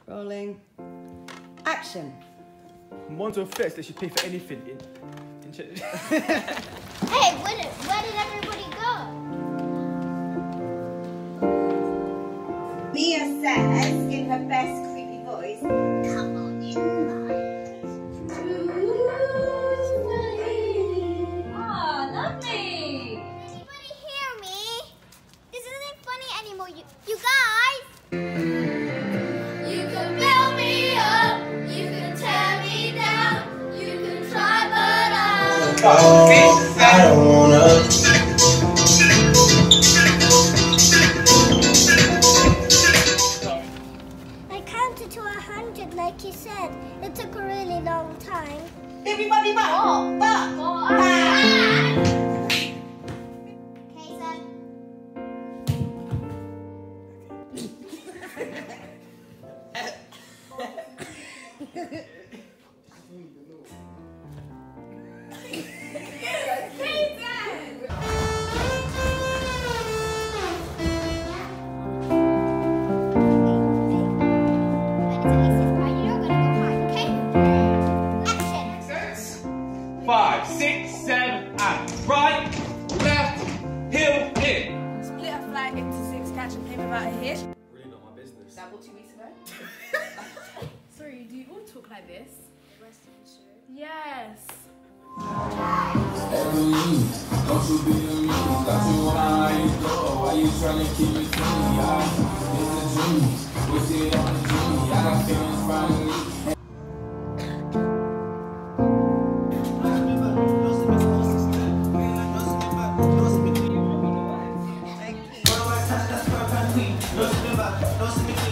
Rolling. Action. Monzo Fest lets you pay for anything in Hey, where did everybody go? Mia says in her best creepy voice, Come on in, Oh, lovely. Anybody hear me? This isn't funny anymore, you guys. You can build me up, you can tear me down, you can try, but I don't wanna. I counted to 100 like you said. It took a really long time. everybody back. Okay, son. Five, six, seven, and right, left, heel, in. Split a flight into 6, catch and pay without a hitch. Really not my business. That was 2 weeks ago. Sorry, do you all talk like this? Yes. Don't you be the me? Got you on how you go. Why you trying to keep it to me? It's a dream. What's it on the dream? I got feelings from me. Thank you.